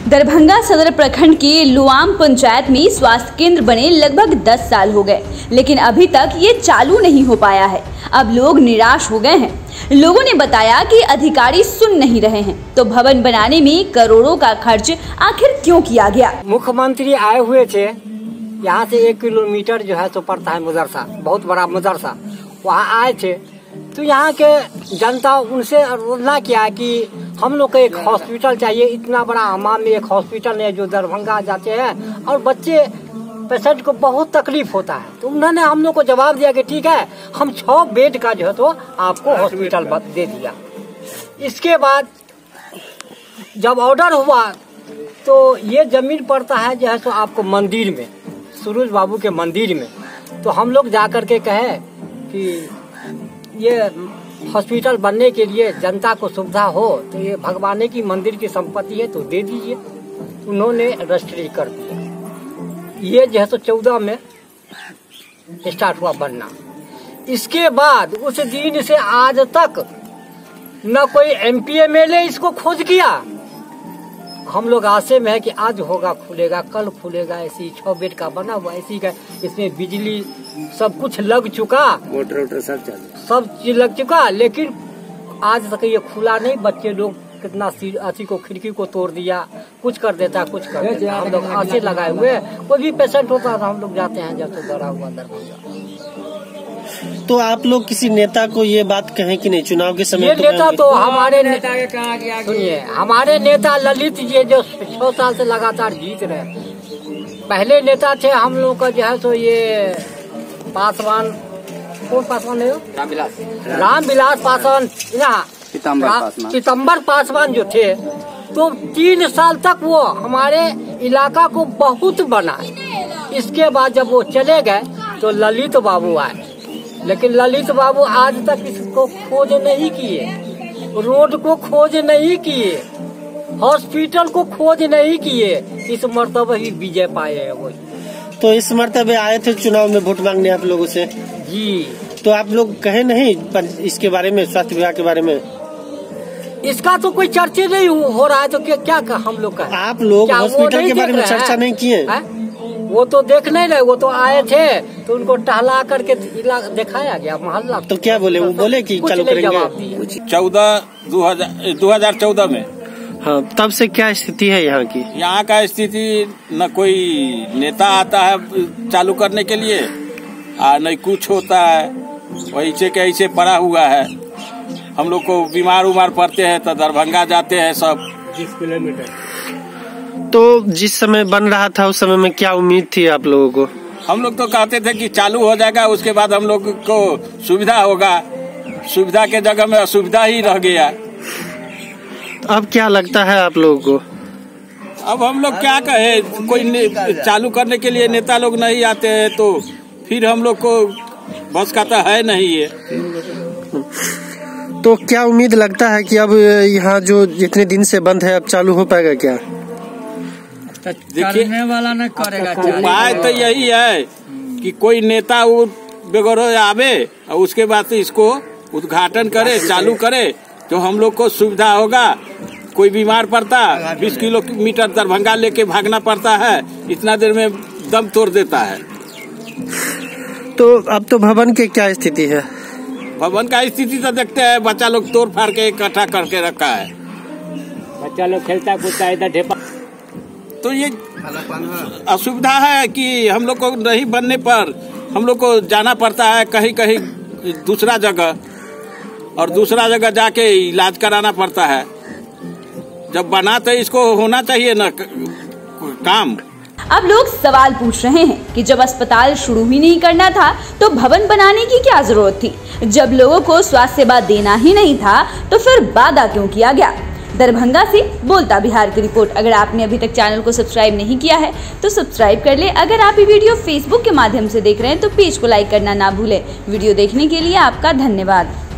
दरभंगा सदर प्रखंड के लुआम पंचायत में स्वास्थ्य केंद्र बने लगभग 10 साल हो गए, लेकिन अभी तक ये चालू नहीं हो पाया है। अब लोग निराश हो गए हैं। लोगों ने बताया कि अधिकारी सुन नहीं रहे हैं, तो भवन बनाने में करोड़ों का खर्च आखिर क्यों किया गया। मुख्यमंत्री आए हुए थे, यहाँ से 1 किलोमीटर जो है तो पड़ता है मदरसा, बहुत बड़ा मदरसा। वहाँ आए थे तो यहाँ के जनता उनसे अनुरोधना किया कि हम लोग को एक हॉस्पिटल चाहिए। इतना बड़ा हमाम में एक हॉस्पिटल है जो दरभंगा जाते हैं और बच्चे पेशेंट को बहुत तकलीफ होता है। तो उन्होंने हम लोग को जवाब दिया कि ठीक है, हम 6 बेड का जो है तो आपको हॉस्पिटल दे दिया। इसके बाद जब ऑर्डर हुआ तो ये जमीन पड़ता है जो है तो आपको मंदिर में, सूरज बाबू के मंदिर में। तो हम लोग जा कर के कहे कि ये हॉस्पिटल बनने के लिए जनता को सुविधा हो तो ये भगवान की मंदिर की संपत्ति है तो दे दीजिए। उन्होंने रजिस्ट्री कर दिया। ये जो है तो 14 में स्टार्ट हुआ बनना। इसके बाद उस दिन से आज तक न कोई MP MLA इसको खोज किया। हम लोग आशे में है कि आज होगा, खुलेगा, कल खुलेगा। ऐसी 6 बेड का बना हुआ, ऐसी का इसमें बिजली सब कुछ लग चुका, मोटर सब चीज लग चुका, लेकिन आज तक ये खुला नहीं। बच्चे लोग कितना अथी को खिड़की को तोड़ दिया, कुछ कर देता, कुछ कर देता। हम लोग आशे लगाए हुए, कोई भी पेशेंट होता था हम लोग जाते हैं जब तो डरा हुआ दरभंगा। तो आप लोग किसी नेता को ये बात कहें कि नहीं चुनाव के समय? ये नेता तो हमारे नेता के कहा गया, सुनिए, हमारे नेता ललित जी जो 6 साल से लगातार जीत रहे। पहले नेता थे हम लोग का जो है तो ये पासवान, कौन पासवान है? रामविलास पासवान, पीतम्बर पासवान जो थे। तो 3 साल तक वो हमारे इलाका को बहुत बनाए। इसके बाद जब वो चले गए तो ललित बाबू आए, लेकिन ललित बाबू आज तक इसको खोज नहीं किए, रोड को खोज नहीं किए, हॉस्पिटल को खोज नहीं किए। इस मर्तबे ही विजय पाए है वो। तो इस मर्तबे आए थे चुनाव में वोट मांगने आप लोगों से जी। तो आप लोग कहे नहीं इसके बारे में, स्वास्थ्य विभाग के बारे में? इसका तो कोई चर्चा नहीं हो रहा है। तो क्या हम लोग का, आप लोग हॉस्पिटल के बारे में चर्चा नहीं किए? वो तो देख नहीं रहे, वो तो आए थे तो उनको टहला करके दिखाया गया मोहल्ला। तो क्या बोले? वो बोले कि चालू करेंगे 2014 में। हाँ, तब से क्या स्थिति है यहाँ की? यहाँ का स्थिति न कोई नेता आता है चालू करने के लिए, न कुछ होता है, वैसे के ऐसे पड़ा हुआ है। हम लोग को बीमार उमार पड़ते हैं तो दरभंगा जाते हैं सब 20 किलोमीटर। तो जिस समय बन रहा था उस समय में क्या उम्मीद थी आप लोगों को? हम लोग तो कहते थे कि चालू हो जाएगा, उसके बाद हम लोग को सुविधा होगा। सुविधा के जगह में असुविधा ही रह गया। अब क्या लगता है आप लोगों को? अब हम लोग क्या कहे, कोई चालू करने के लिए नेता लोग नहीं आते हैं तो फिर हम लोग को बस का तो है नहीं ये। तो क्या उम्मीद लगता है कि अब यहाँ जो जितने दिन से बंद है अब चालू हो पाएगा क्या? करने वाला न करेगा। उपाय तो यही है कि कोई नेता वो बेगौर आवे और उसके बाद इसको उद्घाटन करे, चालू करे, तो हम लोग को सुविधा होगा। कोई बीमार पड़ता 20 किलोमीटर दरभंगा लेके भागना पड़ता है, इतना देर में दम तोड़ देता है। तो अब तो भवन की क्या स्थिति है? भवन का स्थिति तो देखते हैं, बच्चा लोग तोड़ फाड़ के इकट्ठा करके रखा है। बच्चा लोग खेलता कूदता है इधर ढेपा। तो ये असुविधा है कि हम लोग को नहीं बनने पर हम लोग को जाना पड़ता है कहीं कहीं दूसरा जगह, और दूसरा जगह जाके इलाज कराना पड़ता है। जब बना तो इसको होना चाहिए ना काम। अब लोग सवाल पूछ रहे हैं कि जब अस्पताल शुरू ही नहीं करना था तो भवन बनाने की क्या जरूरत थी? जब लोगों को स्वास्थ्य सेवा देना ही नहीं था तो फिर वादा क्यों किया गया? दरभंगा से बोलता बिहार की रिपोर्ट। अगर आपने अभी तक चैनल को सब्सक्राइब नहीं किया है तो सब्सक्राइब कर ले। अगर आप ये वीडियो फेसबुक के माध्यम से देख रहे हैं तो पेज को लाइक करना ना भूलें। वीडियो देखने के लिए आपका धन्यवाद।